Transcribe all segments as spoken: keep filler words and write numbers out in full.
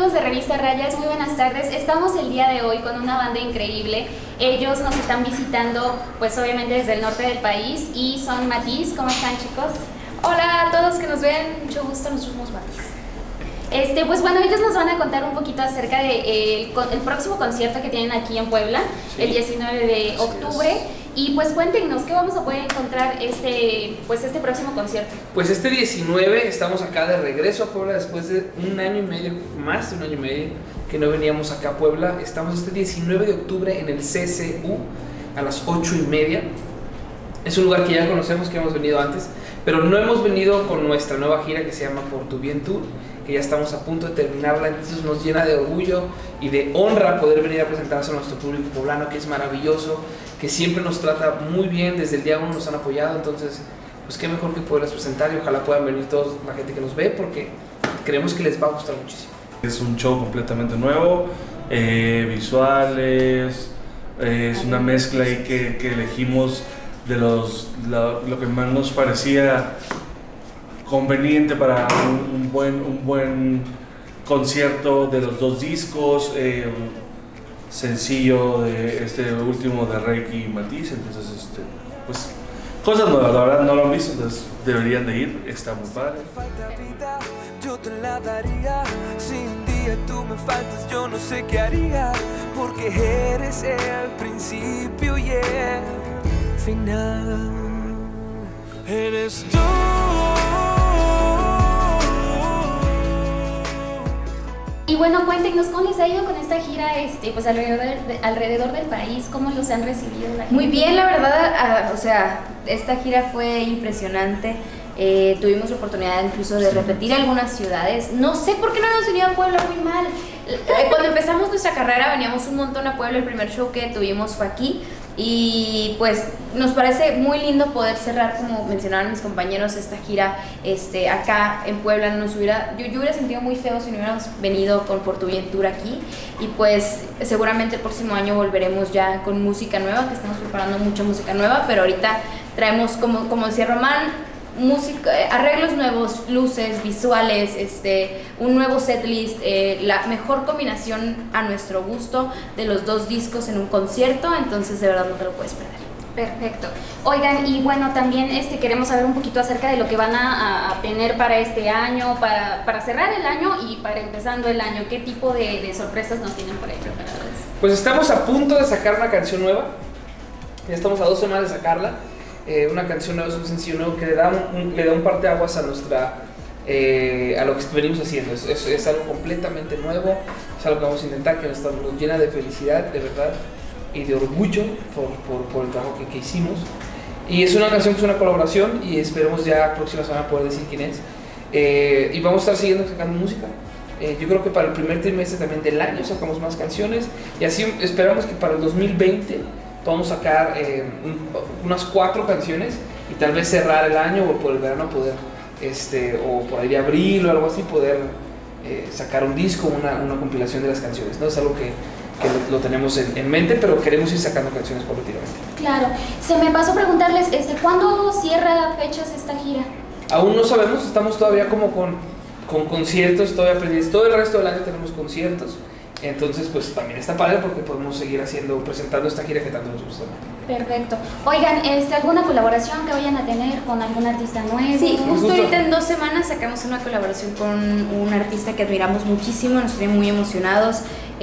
amigos de Revista Rayas? Muy buenas tardes. Estamos el día de hoy con una banda increíble. Ellos nos están visitando, pues obviamente desde el norte del país, y son Matiz. ¿Cómo están, chicos? Hola a todos que nos ven, mucho gusto, nosotros somos Matiz. Este, pues bueno, ellos nos van a contar un poquito acerca del de, eh, el próximo concierto que tienen aquí en Puebla, sí, el diecinueve de octubre. Y pues cuéntenos, ¿qué vamos a poder encontrar este, pues este próximo concierto? Pues este diecinueve estamos acá de regreso a Puebla después de un año y medio, más de un año y medio que no veníamos acá a Puebla. Estamos este diecinueve de octubre en el C C U a las ocho y media. Es un lugar que ya conocemos, que hemos venido antes, pero no hemos venido con nuestra nueva gira que se llama Por Tu Bien Tour, que ya estamos a punto de terminarla. Entonces nos llena de orgullo y de honra poder venir a presentarse a nuestro público poblano, que es maravilloso, que siempre nos trata muy bien, desde el día uno nos han apoyado. Entonces, pues qué mejor que poderles presentar, y ojalá puedan venir toda la gente que nos ve, porque creemos que les va a gustar muchísimo. Es un show completamente nuevo, eh, visuales, eh, es una mezcla ahí que, que elegimos de los, lo, lo que más nos parecía conveniente para un, un, buen, un buen concierto de los dos discos, eh, sencillo de este último de Reiki y Matiz. Entonces, este, pues, cosas nuevas, la verdad no lo han visto, entonces deberían de ir, está muy padre. Yo te la daría, si un día tú me faltas yo no sé qué haría, porque eres el principio y el final. Eres tú. Y bueno, cuéntenos, ¿cómo les ha ido con esta gira este, pues alrededor, de, alrededor del país? ¿Cómo los han recibido la gente? Muy bien, la verdad, uh, o sea, esta gira fue impresionante. Eh, tuvimos la oportunidad incluso de repetir algunas ciudades. No sé por qué no nos venía a Puebla muy mal. Eh, cuando empezamos nuestra carrera veníamos un montón a Puebla, el primer show que tuvimos fue aquí. Y pues nos parece muy lindo poder cerrar, como mencionaron mis compañeros, esta gira este, acá en Puebla. Nos hubiera, yo, yo hubiera sentido muy feo si no hubiéramos venido con Por Tu Bien Tour aquí. Y pues seguramente el próximo año volveremos ya con música nueva, que estamos preparando mucha música nueva, pero ahorita traemos, como, como decía Román, música, arreglos nuevos, luces, visuales, este, un nuevo setlist, eh, la mejor combinación a nuestro gusto de los dos discos en un concierto. Entonces de verdad no te lo puedes perder. Perfecto. Oigan, y bueno, también este, queremos saber un poquito acerca de lo que van a, a tener para este año, para, para cerrar el año y para empezando el año. ¿Qué tipo de, de sorpresas nos tienen por ahí preparadas? Pues estamos a punto de sacar una canción nueva, ya estamos a dos semanas de sacarla. Eh, una canción nueva, es un sencillo nuevo que le da un, un, le da un parteaguas a nuestra eh, a lo que venimos haciendo. Es, es, es algo completamente nuevo, es algo que vamos a intentar, que nos, nos llena de felicidad, de verdad, y de orgullo por, por, por el trabajo que, que hicimos. Y es una canción que es una colaboración, y esperemos ya próxima semana poder decir quién es. Eh, y vamos a estar siguiendo sacando música. Eh, yo creo que para el primer trimestre también del año sacamos más canciones, y así esperamos que para el dos mil veinte podemos sacar eh, un, unas cuatro canciones, y tal vez cerrar el año o por el verano poder, este, o por ahí de abril o algo así, poder eh, sacar un disco, una, una compilación de las canciones, ¿no? Es algo que, que lo, lo tenemos en, en mente, pero queremos ir sacando canciones paulatinamente. Claro. Se me pasó preguntarles, este, ¿cuándo cierra fechas esta gira? Aún no sabemos, estamos todavía como con, con conciertos, todavía pendientes. Todo el resto del año tenemos conciertos. Entonces, pues también está padre porque podemos seguir haciendo, presentando esta gira que tanto nos gusta. Perfecto. Oigan, este, ¿alguna colaboración que vayan a tener con algún artista nuevo? Sí, justo ahorita en dos semanas sacamos una colaboración con un artista que admiramos muchísimo, nos tiene muy emocionados.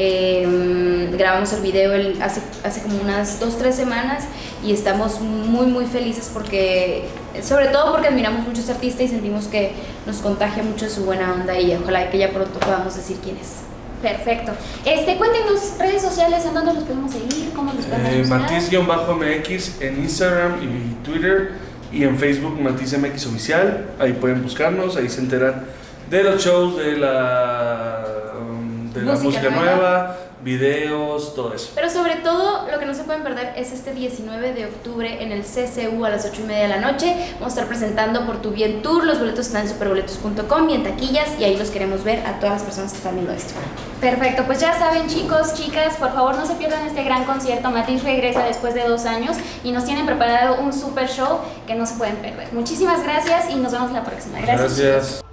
Eh, grabamos el video el, hace, hace como unas dos, tres semanas, y estamos muy muy felices porque, sobre todo porque admiramos mucho a este artista y sentimos que nos contagia mucho su buena onda, y ojalá que ya pronto podamos decir quién es. Perfecto. Este, cuéntenos redes sociales, ¿en dónde los podemos seguir? ¿Cómo los podemos eh, buscar? Matiz-M X en Instagram y Twitter, y en Facebook Matiz-M X Oficial. Ahí pueden buscarnos, ahí se enteran de los shows, de la, um, de la música, música nueva, nueva, videos, todo eso. Pero sobre todo, lo que no se pueden perder es este diecinueve de octubre en el C C U a las ocho y media de la noche. Vamos a estar presentando Por Tu Bien Tour. Los boletos están en superboletos punto com y en taquillas, y ahí los queremos ver a todas las personas que están viendo esto. Perfecto, pues ya saben, chicos, chicas, por favor no se pierdan este gran concierto. Matiz regresa después de dos años y nos tienen preparado un super show que no se pueden perder. Muchísimas gracias y nos vemos la próxima. Gracias. Gracias.